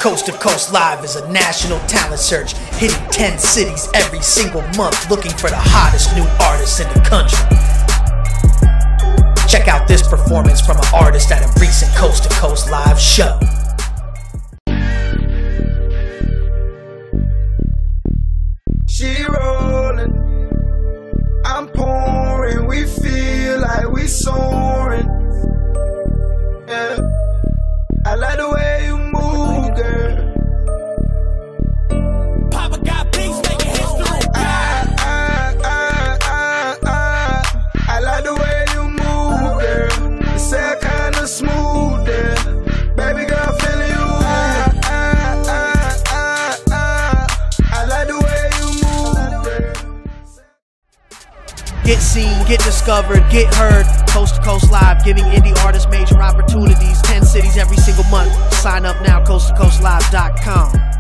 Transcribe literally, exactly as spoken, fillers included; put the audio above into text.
Coast to Coast Live is a national talent search, hitting ten cities every single month, looking for the hottest new artists in the country. Check out this performance from an artist at a recent Coast to Coast Live show. She rolling, I'm pouring, we feel like we soaring. Yeah, I like the way you move, girl. Papa got beats making history. I, I, I, I, I, I like the way you move, girl. You say kinda smooth, yeah. Baby girl, feeling you. I, I, I, I, I, I like the way you move, girl. Get seen, get discovered, get heard. Coast to Coast Live, giving indie artists major opportunities. ten cities every single month. Sign up now, coast to coast live dot com.